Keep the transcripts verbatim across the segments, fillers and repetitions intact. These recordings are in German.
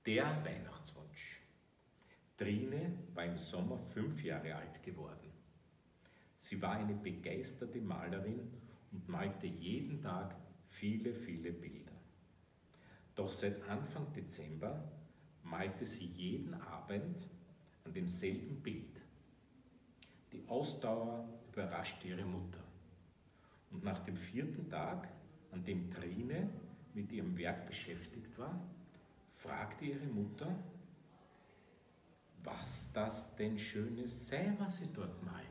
Der Weihnachtswunsch. Trine war im Sommer fünf Jahre alt geworden. Sie war eine begeisterte Malerin und malte jeden Tag viele, viele Bilder. Doch seit Anfang Dezember malte sie jeden Abend an demselben Bild. Die Ausdauer überraschte ihre Mutter. Und nach dem vierten Tag, an dem Trine mit ihrem Werk beschäftigt war, fragte ihre Mutter, was das denn Schönes sei, was sie dort malte.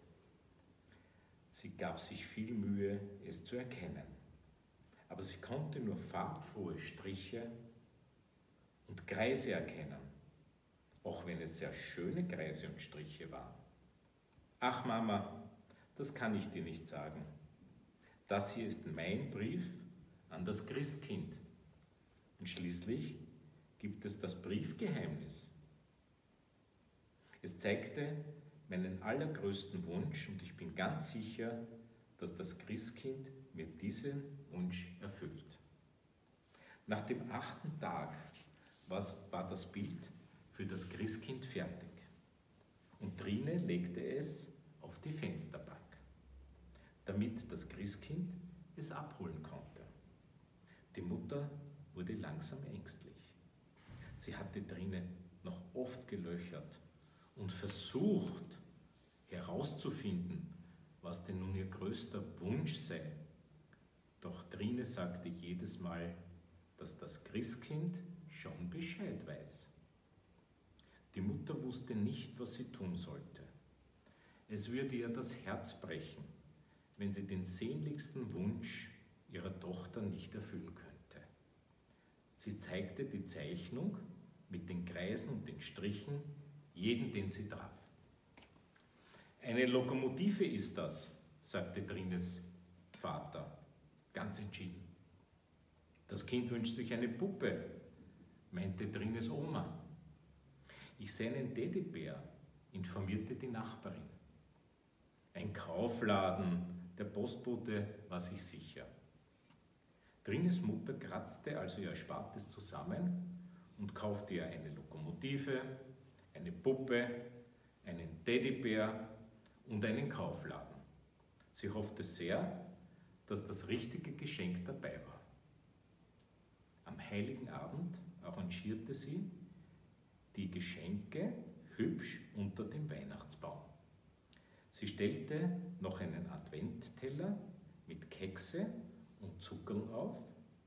Sie gab sich viel Mühe, es zu erkennen, aber sie konnte nur farbfrohe Striche und Kreise erkennen, auch wenn es sehr schöne Kreise und Striche waren. Ach Mama, das kann ich dir nicht sagen. Das hier ist mein Brief an das Christkind. Und schließlich gibt es das Briefgeheimnis. Es zeigte meinen allergrößten Wunsch und ich bin ganz sicher, dass das Christkind mir diesen Wunsch erfüllt. Nach dem achten Tag war das Bild für das Christkind fertig und Trine legte es auf die Fensterbank, damit das Christkind es abholen konnte. Die Mutter wurde langsam ängstlich. Sie hatte Trine noch oft gelöchert und versucht herauszufinden, was denn nun ihr größter Wunsch sei. Doch Trine sagte jedes Mal, dass das Christkind schon Bescheid weiß. Die Mutter wusste nicht, was sie tun sollte. Es würde ihr das Herz brechen, wenn sie den sehnlichsten Wunsch ihrer Tochter nicht erfüllen könnte. Sie zeigte die Zeichnung mit den Kreisen und den Strichen, jeden, den sie traf. Eine Lokomotive ist das, sagte Trines Vater, ganz entschieden. Das Kind wünscht sich eine Puppe, meinte Trines Oma. Ich sehe einen Teddybär, informierte die Nachbarin. Ein Kaufladen, der Postbote war sich sicher. Trines Mutter kratzte also ihr Erspartes zusammen und kaufte ihr eine Lokomotive, eine Puppe, einen Teddybär und einen Kaufladen. Sie hoffte sehr, dass das richtige Geschenk dabei war. Am Heiligen Abend arrangierte sie die Geschenke hübsch unter dem Weihnachtsbaum. Sie stellte noch einen Adventteller mit Kekse und Zuckerl auf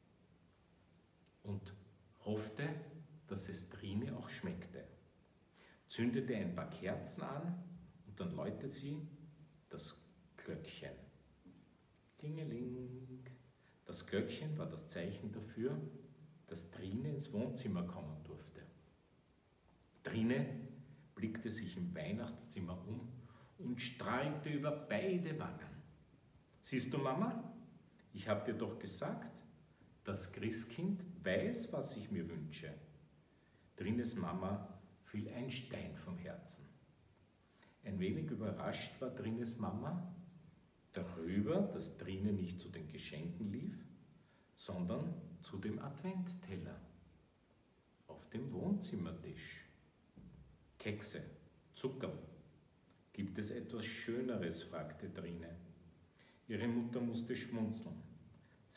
und hoffte, dass es Trine auch schmeckte. Zündete ein paar Kerzen an und dann läutete sie das Glöckchen. Klingeling. Das Glöckchen war das Zeichen dafür, dass Trine ins Wohnzimmer kommen durfte. Trine blickte sich im Weihnachtszimmer um und strahlte über beide Wangen. Siehst du, Mama? Ich habe dir doch gesagt, das Christkind weiß, was ich mir wünsche. Trines Mama fiel ein Stein vom Herzen. Ein wenig überrascht war Trines Mama darüber, dass Trine nicht zu den Geschenken lief, sondern zu dem Adventteller auf dem Wohnzimmertisch. Kekse, Zuckerl. Gibt es etwas Schöneres? Fragte Trine. Ihre Mutter musste schmunzeln.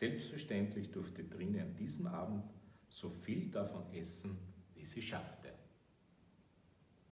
Selbstverständlich durfte Trine an diesem Abend so viel davon essen, wie sie schaffte.